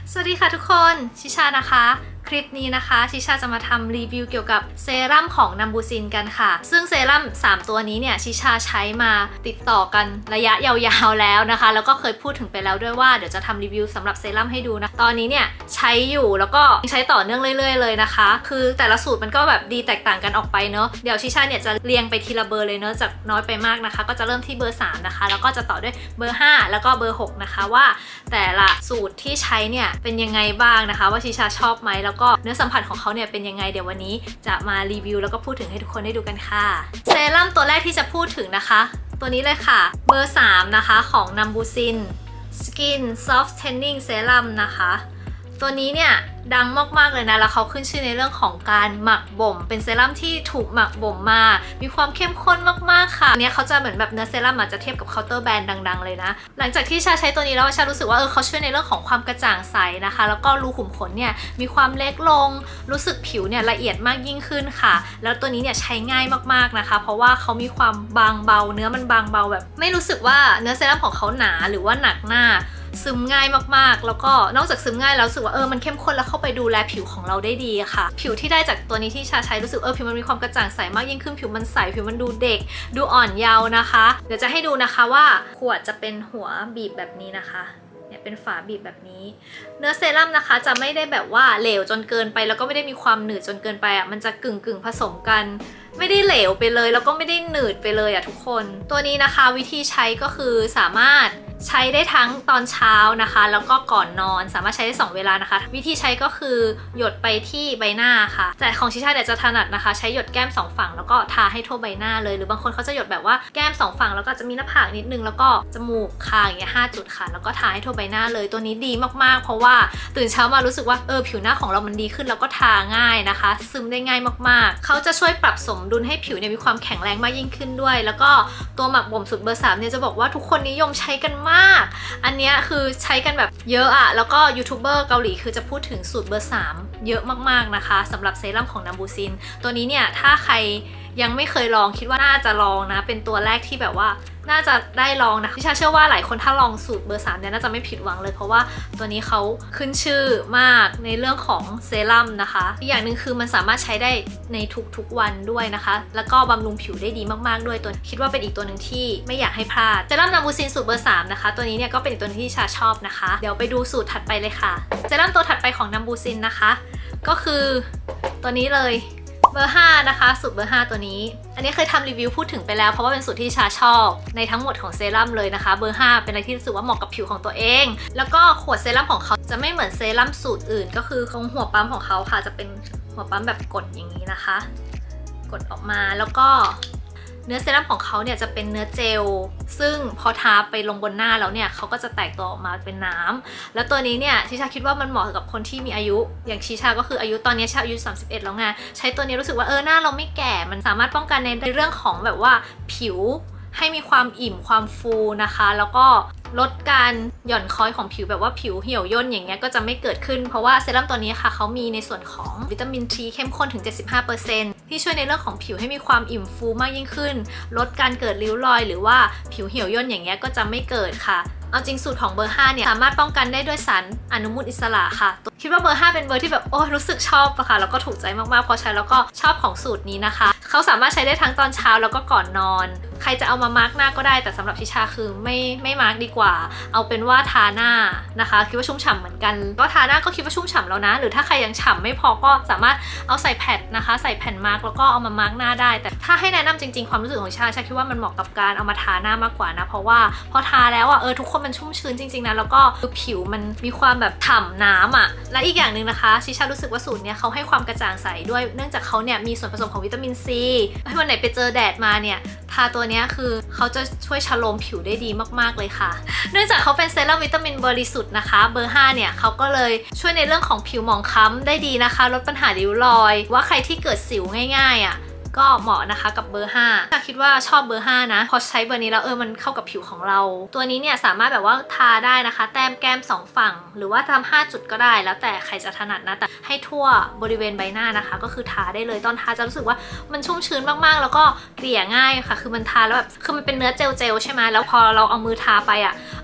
สวัสดีค่ะทุกคนชิชานะคะคลิปนี้นะคะชิชาจะมาทำรีวิวเกี่ยวกับเซรั่มของนัมบูซินกันค่ะซึ่งเซรั่ม3ตัวนี้เนี่ยชิชาใช้มาติดต่อกันระยะยาวๆแล้วนะคะแล้วก็เคยพูดถึงไปแล้วด้วยว่าเดี๋ยวจะทำรีวิวสำหรับเซรั่มให้ดูนะตอนนี้เนี่ยใช้อยู่แล้วก็ใช้ต่อเนื่องเรื่อยๆเลยนะคะคือแต่ละสูตรมันก็แบบดีแตกต่างกันออกไปเนาะเดี๋ยวชิชาเนี่ยจะเรียงไปทีละเบอร์เลยเนาะจากน้อยไปมากนะคะก็จะเริ่มที่เบอร์3นะคะแล้วก็จะต่อด้วยเบอร์5แล้วก็เบอร์6นะคะว่าแต่ละสูตรที่ใช้เนี่ยเป็นยังไงบ้างนะคะว่าชิชาชอบไหมแล้วก็เนื้อสัมผัสของเขาเนี่ยเป็นยังไงเดี๋ยววันนี้จะมารีวิวแล้วก็พูดถึงให้ทุกคนได้ดูกันค่ะเซรั่มตัวแรกที่จะพูดถึงนะคะตัวนี้เลยค่ะเบอร์3นะคะของนัมบูซิน Skin Softening Serum นะคะตัวนี้เนี่ยดังมากๆเลยนะแล้วเขาขึ้นชื่อในเรื่องของการหมักบ่มเป็นเซรั่มที่ถูกหมักบ่มมามีความเข้มข้นมากๆค่ะเนี่ยเขาจะเหมือนแบบเนื้อเซรั่มอาจจะเทียบกับเคาน์เตอร์แบรนด์ดังๆเลยนะหลังจากที่ชาใช้ตัวนี้แล้วชารู้สึกว่าเขาช่วยในเรื่องของความกระจ่างใสนะคะแล้วก็รูขุมขนเนี่ยมีความเล็กลงรู้สึกผิวเนี่ยละเอียดมากยิ่งขึ้นค่ะแล้วตัวนี้เนี่ยใช้ง่ายมากๆนะคะเพราะว่าเขามีความบางเบาเนื้อมันบางเบาแบบไม่รู้สึกว่าเนื้อเซรั่มของเขาหนาหรือว่าหนักหน้าซึมง่ายมากๆแล้วก็นอกจากซึมง่ายแล้วรู้สึกว่ามันเข้มข้นแล้วเข้าไปดูแลผิวของเราได้ดีค่ะผิวที่ได้จากตัวนี้ที่ชาใช้รู้สึกผิวมันมีความกระจ่างใสมากยิ่งขึ้นผิวมันใสผิวมันดูเด็กดูอ่อนเยาว์นะคะเดี๋ยวจะให้ดูนะคะว่าขวดจะเป็นหัวบีบแบบนี้นะคะเนี่ยเป็นฝาบีบแบบนี้เนื้อเซรั่มนะคะจะไม่ได้แบบว่าเหลวจนเกินไปแล้วก็ไม่ได้มีความหนืดจนเกินไปมันจะกึ่งผสมกันไม่ได้เหลวไปเลยแล้วก็ไม่ได้หนืดไปเลยทุกคนตัวนี้นะคะวิธีใช้ก็คือสามารถใช้ได้ทั้งตอนเช้านะคะแล้วก็ก่อนนอนสามารถใช้ได้2เวลานะคะวิธีใช้ก็คือหยดไปที่ใบหน้าค่ะแต่ของชิชาเนี่ยจะถนัดนะคะใช้หยดแก้ม2ฝั่งแล้วก็ทาให้ทั่วใบหน้าเลยหรือบางคนเขาจะหยดแบบว่าแก้ม2ฝั่งแล้วก็จะมีหน้าผากนิดนึงแล้วก็จมูกคางอย่างเงี้ย5 จุดค่ะแล้วก็ทาให้ทั่วใบหน้าเลยตัวนี้ดีมากๆเพราะว่าตื่นเช้ามารู้สึกว่าผิวหน้าของเรามันดีขึ้นแล้วก็ทาง่ายนะคะซึมได้ง่ายมากๆเขาจะช่วยปรับสมดุลให้ผิวเนี่ยมีความแข็งแรงมากยิ่งขึ้นด้วยแล้วก็ตัวหมักบ่มสูตรเบอร์3เนี่ยจะบอกว่าทุกคนนิยมใช้กันมากอันนี้คือใช้กันแบบเยอะแล้วก็ยูทูบเบอร์เกาหลีคือจะพูดถึงสูตรเบอร์3เยอะมากๆนะคะสำหรับเซรั่มของนัมบูซินตัวนี้เนี่ยถ้าใครยังไม่เคยลองคิดว่าน่าจะลองนะเป็นตัวแรกที่แบบว่าน่าจะได้ลองนะพี่ชาเชื่อว่าหลายคนถ้าลองสูตรเบอร์3เนี่ยน่าจะไม่ผิดหวังเลยเพราะว่าตัวนี้เขาขึ้นชื่อมากในเรื่องของเซรั่มนะคะอีกอย่างหนึ่งคือมันสามารถใช้ได้ในทุกๆวันด้วยนะคะแล้วก็บำรุงผิวได้ดีมากๆด้วยตัวคิดว่าเป็นอีกตัวหนึ่งที่ไม่อยากให้พลาดเซรั่มนัมบูซินสูตรเบอร์3นะคะตัวนี้เนี่ยก็เป็นอีกตัวที่ชาชอบนะคะเดี๋ยวไปดูสูตรถัดไปเลยค่ะเซรั่มตัวถัดไปของนัมบูซินนะคะก็คือตัวนี้เลยเบอร์5นะคะสูตรเบอร์5ตัวนี้อันนี้เคยทำรีวิวพูดถึงไปแล้วเพราะว่าเป็นสูตรที่ชาชอบในทั้งหมดของเซรั่มเลยนะคะเบอร์5เป็นอะไรที่รู้สึกว่าเหมาะกับผิวของตัวเองแล้วก็ขวดเซรั่มของเขาจะไม่เหมือนเซรั่มสูตรอื่นก็คือตรงหัวปั๊มของเขาค่ะจะเป็นหัวปั๊มแบบกดอย่างนี้นะคะกดออกมาแล้วก็เนื้อเซรั่มของเขาเนี่ยจะเป็นเนื้อเจลซึ่งพอทาไปลงบนหน้าแล้วเนี่ยเขาก็จะแตกตัวออกมาเป็นน้ำแล้วตัวนี้เนี่ยชิชาคิดว่ามันเหมาะกับคนที่มีอายุอย่างชิชาก็คืออายุตอนนี้ชาอายุ31แล้วไงใช้ตัวนี้รู้สึกว่าหน้าเราไม่แก่มันสามารถป้องกันในเรื่องของแบบว่าผิวให้มีความอิ่มความฟูนะคะแล้วก็ลดการหย่อนคล้อยของผิวแบบว่าผิวเหี่ยวย่นอย่างเงี้ยก็จะไม่เกิดขึ้นเพราะว่าเซรั่มตัวนี้ค่ะเขามีในส่วนของวิตามินซีเข้มข้นถึง 75% ที่ช่วยในเรื่องของผิวให้มีความอิ่มฟูมากยิ่งขึ้นลดการเกิดริ้วรอยหรือว่าผิวเหี่ยวย่นอย่างเงี้ยก็จะไม่เกิดค่ะเอาจริงสูตรของเบอร์5เนี่ยสามารถป้องกันได้ด้วยสารอนุมูลอิสระค่ะคิดว่าเบอร์5เป็นเบอร์ที่แบบรู้สึกชอบอะค่ะแล้วก็ถูกใจมากๆพอใช้แล้วก็ชอบของสูตรนี้นะคะเขาสามารถใช้ได้ทั้งตอนเช้าแล้วก็ก่อนนอนใครจะเอามามาร์กหน้าก็ได้แต่สำหรับชิชาคือไม่มาร์กดีกว่าเอาเป็นว่าทาหน้านะคะคิดว่าชุ่มฉ่ำเหมือนกันก็ทาหน้าก็คิดว่าชุ่มฉ่ำแล้วนะหรือถ้าใครยังฉ่ำไม่พอก็สามารถเอาใส่แผ่นนะคะใส่แผ่นมาร์กแล้วก็เอามามาร์กหน้าได้แต่ถ้าให้แนะนำจริงๆความรู้สึกของชาคิดว่ามันเหมาะกับการเอามาทาหน้ามากกว่านะเพราะว่าพอทาแล้วทุกคนมันชุ่มชื้นจริงๆนะแล้วก็ผิวมันมีความแบบฉ่ำน้ำและอีกอย่างหนึ่งนะคะชิชารู้สึกว่าสูตรเนี้ยเขาให้ความกระจ่างใสด้วยเนื่องจากเขาเนี่ยมีส่วนผสมของวิตามินซีให้วันไหนไปเจอแดดมาเนี่ยทาตัวนี้คือเขาจะช่วยชโลมผิวได้ดีมากๆเลยค่ะเนื่องจากเขาเป็นเซรั่มวิตามินบริสุทธิ์นะคะเบอร์5เนี่ยเขาก็เลยช่วยในเรื่องของผิวหมองคล้ำได้ดีนะคะลดปัญหาริ้วรอยว่าใครที่เกิดสิวง่ายๆก็เหมาะนะคะกับเบอร์5ถ้าคิดว่าชอบเบอร์5นะพอใช้เบอร์นี้แล้วมันเข้ากับผิวของเราตัวนี้เนี่ยสามารถแบบว่าทาได้นะคะแต้มแก้ม2ฝั่งหรือว่าทำ5 จุดก็ได้แล้วแต่ใครจะถนัดนะแต่ให้ทั่วบริเวณใบหน้านะคะก็คือทาได้เลยตอนทาจะรู้สึกว่ามันชุ่มชื้นมากๆแล้วก็เกลี่ยง่ายค่ะคือมันทาแล้วแบบคือมันเป็นเนื้อเจลใช่ไหมแล้วพอเราเอามือทาไป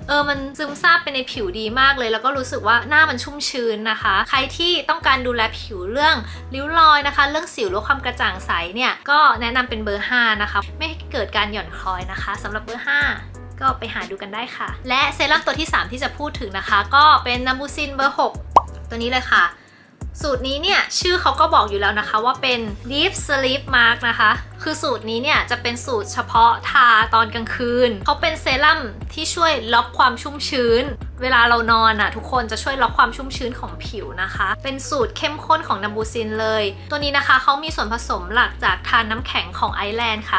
มันซึมซาบไปในผิวดีมากเลยแล้วก็รู้สึกว่าหน้ามันชุ่มชื้นนะคะใครที่ต้องการดูแลผิวเรื่องริ้วรอยนะคะเรื่องสิวลดความกระจ่างใสเนี่ยก็แนะนำเป็นเบอร์ 5นะคะไม่ให้เกิดการหย่อนคล้อยนะคะสำหรับเบอร์ 5ก็ไปหาดูกันได้ค่ะและเซรั่มตัวที่ 3ที่จะพูดถึงนะคะก็เป็นนัมบูซินเบอร์ 6ตัวนี้เลยค่ะสูตรนี้เนี่ยชื่อเขาก็บอกอยู่แล้วนะคะว่าเป็น Deep Sleep Mask นะคะคือสูตรนี้เนี่ยจะเป็นสูตรเฉพาะทาตอนกลางคืนเขาเป็นเซรั่มที่ช่วยล็อกความชุ่มชื้นเวลาเรานอนทุกคนจะช่วยล็อกความชุ่มชื้นของผิวนะคะเป็นสูตรเข้มข้นของนัมบูซินเลยตัวนี้นะคะเขามีส่วนผสมหลักจากทานน้ำแข็งของไอร์แลนด์ค่ะ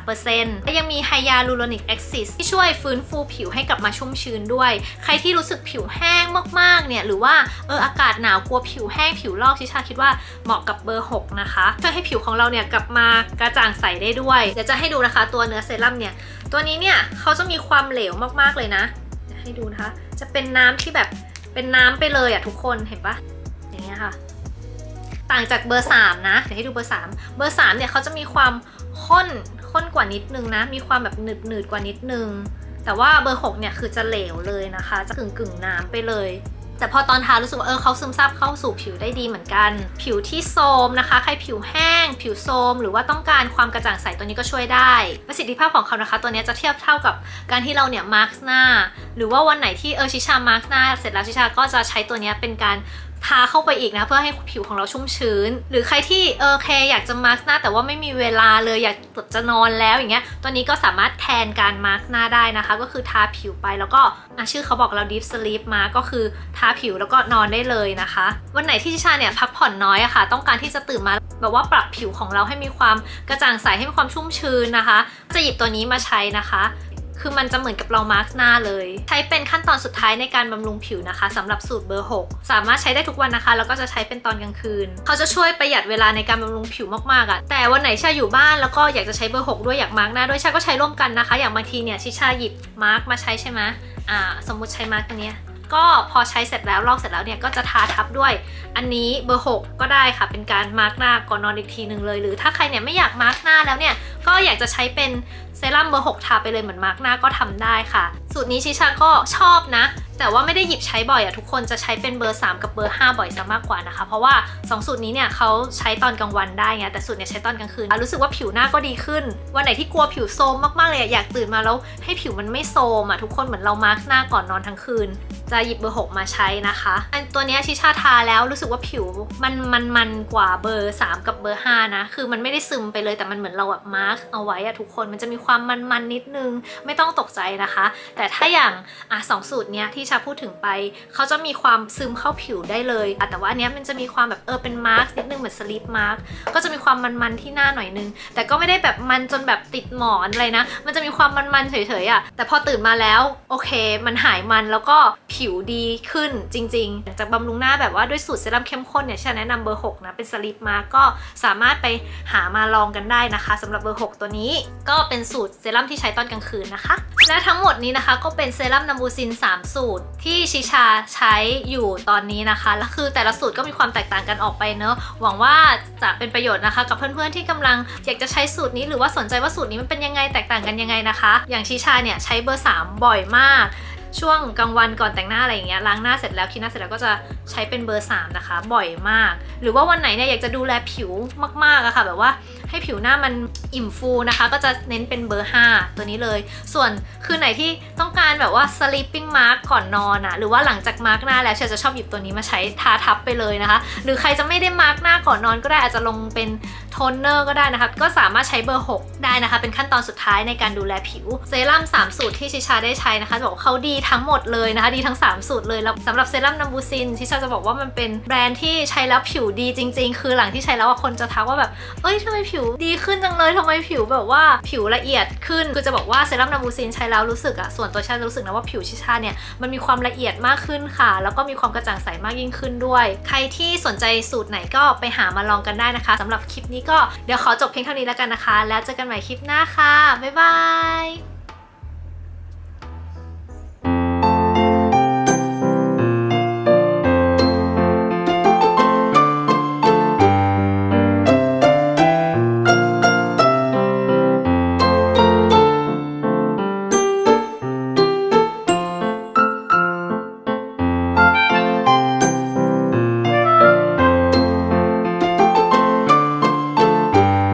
63% และยังมีไฮยาลูโรนิกแอซิดที่ช่วยฟื้นฟูผิวให้กลับมาชุ่มชื้นด้วยใครที่รู้สึกผิวแห้งมากๆเนี่ยหรือว่าอากาศหนาวกลัวผิวแห้งผิวลอกชิชาคิดว่าเหมาะกับเบอร์ 6นะคะช่วยให้ผิวของเราเนี่ยกลับมากระจ่างใสได้ด้วยเดี๋ยวจะให้ดูนะคะตัวเนื้อเซรั่มเนี่ยตัวนี้เนี่ยเขาจะมีความเหลวมากๆเลยนะเดี๋ยวให้ดูนะคะจะเป็นน้ำที่แบบเป็นน้ำไปเลยทุกคนเห็นปะอย่างเงี้ยค่ะต่างจากเบอร์ 3นะเดี๋ยวให้ดูเบอร์ 3เบอร์ 3เนี่ยเขาจะมีความข้นกว่านิดนึงนะมีความแบบหนืดกว่านิดนึงแต่ว่าเบอร์ 6เนี่ยคือจะเหลวเลยนะคะจะกึ่งน้ำไปเลยแต่พอตอนทารู้สึกว่าเขาซึมซาบเข้าสู่ผิวได้ดีเหมือนกันผิวที่โทรมนะคะใครผิวแห้งผิวโทรมหรือว่าต้องการความกระจ่างใสตัวนี้ก็ช่วยได้ประสิทธิภาพของเขานะคะตัวนี้จะเทียบเท่ากับการที่เราเนี่ยมาร์กหน้าหรือว่าวันไหนที่ชิชามาร์กหน้าเสร็จแล้วชิชาก็จะใช้ตัวนี้เป็นการทาเข้าไปอีกนะเพื่อให้ผิวของเราชุ่มชื้นหรือใครที่อยากจะมาร์กหน้าแต่ว่าไม่มีเวลาเลยอยากจะนอนแล้วอย่างเงี้ยตัวนี้ก็สามารถแทนการมาร์กหน้าได้นะคะก็คือทาผิวไปแล้วก็ชื่อเขาบอกเรา Deep Sleep มาก็คือทาผิวแล้วก็นอนได้เลยนะคะวันไหนที่ชิชาเนี่ยพักผ่อนน้อยค่ะต้องการที่จะตื่นมาแบบว่าปรับผิวของเราให้มีความกระจ่างใสให้มีความชุ่มชื้นนะคะจะหยิบตัวนี้มาใช้นะคะคือมันจะเหมือนกับเรามาร์กหน้าเลยใช้เป็นขั้นตอนสุดท้ายในการบำรุงผิวนะคะสำหรับสูตรเบอร์ 6สามารถใช้ได้ทุกวันนะคะแล้วก็จะใช้เป็นตอนกลางคืนเขาจะช่วยประหยัดเวลาในการบำรุงผิวมากๆแต่วันไหนชาอยู่บ้านแล้วก็อยากจะใช้เบอร์ 6ด้วยอยากมาร์กหน้าด้วยชาก็ใช้ร่วมกันนะคะอย่างบางทีเนี่ยชิชาหยิบมาร์กมาใช้ใช่ไหมสมมุติใช้มาร์กตัวนี้ก็พอใช้เสร็จแล้วลอกเสร็จแล้วเนี่ยก็จะทาทับด้วยอันนี้เบอร์ 6ก็ได้ค่ะเป็นการมาร์กหน้าก่อนนอนอีกทีหนึ่งเลยหรือถ้าใครเนี่ยไม่อยากมาร์กหน้าแล้วเนี่ยก็อยากจะใช้เป็นเซรั่มเบอร์ 6ทาไปเลยเหมือนมาร์กหน้าก็ทำได้ค่ะสูตรนี้ชิชาก็ชอบนะแต่ว่าไม่ได้หยิบใช้บ่อยทุกคนจะใช้เป็นเบอร์ 3กับเบอร์ 5บ่อยซะมากกว่านะคะเพราะว่า2สูตรนี้เนี่ยเขาใช้ตอนกลางวันได้ไงแต่สูตรเนี่ยใช้ตอนกลางคืนรู้สึกว่าผิวหน้าก็ดีขึ้นวันไหนที่กลัวผิวโทรมมากๆเลยอยากตื่นมาแล้วให้ผิวมันไม่โทรมทุกคนเหมือนเรามาร์กหน้าก่อนนอนทั้งคืนจะหยิบเบอร์ 6มาใช้นะคะอันตัวนี้ชิชาทาแล้วรู้สึกว่าผิวมันกว่าเบอร์ 3กับเบอร์ 5นะคือมันไม่ได้ซึมไปเลยแต่มันเหมือนเราแบบมาร์กเอาไว้ทุกคนมันจะมีความมันนิดนึงไม่ต้องตกใจนะคะแต่ถ้าอย่าง2สูตรเนี้ยที่ชาพูดถึงไปเขาจะมีความซึมเข้าผิวได้เลยแต่ว่าอันเนี้ยมันจะมีความแบบเป็นมาร์กนิดนึงเหมือนสลิปมาร์กก็จะมีความมันที่หน้าหน่อยนึงแต่ก็ไม่ได้แบบมันจนแบบติดหมอนอะไรนะมันจะมีความมันเฉยๆแต่พอตื่นมาแล้วโอเคมันหายมันแล้วก็ผิวดีขึ้นจริงๆจากบำรุงหน้าแบบว่าด้วยสูตรเซรั่มเข้มข้นเนี่ยฉันแนะนำเบอร์ 6นะเป็นสลิปมาร์กก็สามารถไปหามาลองกันได้นะคะสำหรับเบอร์ 6ตัวนี้ก็เป็นสูตรเซรั่มที่ใช้ตอนกลางคืนนะคะและทั้งหมดนี้นะคะก็เป็นเซรั่มนัมบูซิน3สูตรที่ชิชาใช้อยู่ตอนนี้นะคะแล้วคือแต่ละสูตรก็มีความแตกต่างกันออกไปเนอะหวังว่าจะเป็นประโยชน์นะคะกับเพื่อนๆที่กำลังอยากจะใช้สูตรนี้หรือว่าสนใจว่าสูตรนี้มันเป็นยังไงแตกต่างกันยังไงนะคะอย่างชิชาเนี่ยใช้เบอร์ 3บ่อยมากช่วงกลางวันก่อนแต่งหน้าอะไรอย่างเงี้ยล้างหน้าเสร็จแล้วคิดหน้าเสร็จแล้วก็จะใช้เป็นเบอร์ 3นะคะบ่อยมากหรือว่าวันไหนเนี่ยอยากจะดูแลผิวมากๆอะค่ะแบบว่าให้ผิวหน้ามันอิ่มฟูนะคะก็จะเน้นเป็นเบอร์ 5ตัวนี้เลยส่วนคืนไหนที่ต้องการแบบว่า sleeping mask ก่อนนอนหรือว่าหลังจากมาร์กหน้าแล้วจะชอบหยิบตัวนี้มาใช้ทาทับไปเลยนะคะหรือใครจะไม่ได้มาร์กหน้าก่อนนอนก็ได้อาจจะลงเป็นโทนเนอร์ก็ได้นะคะก็สามารถใช้เบอร์ 6ได้นะคะเป็นขั้นตอนสุดท้ายในการดูแลผิวเซรั่ม3สูตรที่ชิชาได้ใช้นะคะบอกว่าเขาดีทั้งหมดเลยนะคะดีทั้ง3สูตรเลยแล้วสำหรับเซรั่มนัมบูซินชิชาจะบอกว่ามันเป็นแบรนด์ที่ใช้แล้วผิวดีจริงๆคือหลังที่ใช้แล้วคนจะทักว่าแบบทำไมผิวดีขึ้นจังเลยทำไมผิวแบบว่าผิวละเอียดขึ้นคือจะบอกว่าเซรั่มนัมบูซินใช้แล้วรู้สึกส่วนตัวชิชารู้สึกนะว่าผิวชิชาเนี่ยมันมีความละเอียดมากขึ้นค่ะแล้วก็มีความกระจ่างใสมากยิ่งขึ้นด้วยใครที่สนใจสูตรไหนก็ไปหามาลองกันได้นะคะสำหรับคลิปนี้ก็เดี๋ยวขอจบเพียงเท่านี้แล้วกันนะคะแล้วเจอกันใหม่คลิปหน้าค่ะบ๊ายบาย